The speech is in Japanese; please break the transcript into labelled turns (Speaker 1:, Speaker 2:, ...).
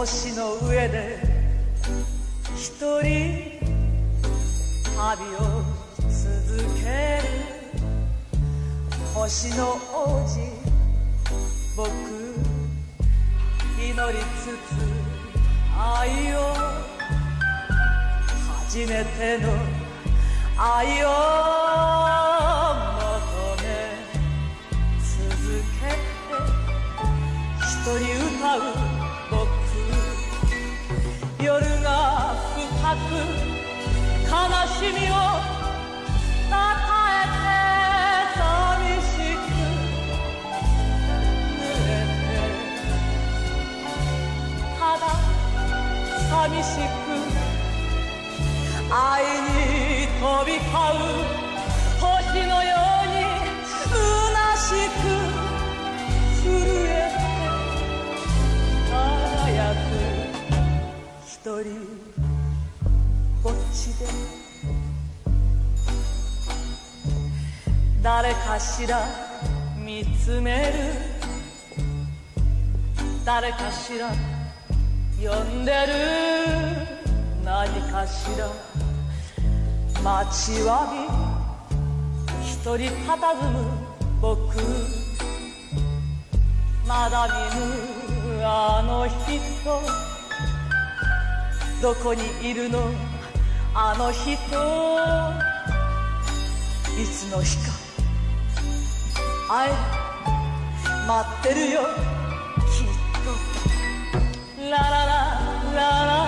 Speaker 1: 星の上で一人旅を続ける星の王子、僕祈りつつ愛を、初めての愛を求め続けて一人歌う僕、夜が深く悲しみを抱えて寂しく濡れて、ただ寂しく愛に飛び交う星のように虚しく震えて輝く一人ぼっちで、誰かしら見つめる、誰かしら呼んでる、何かしら待ちわび一人佇む僕、まだ見ぬあの人、どこにいるのあの人、いつの日か会える、待ってるよきっと、ラララララ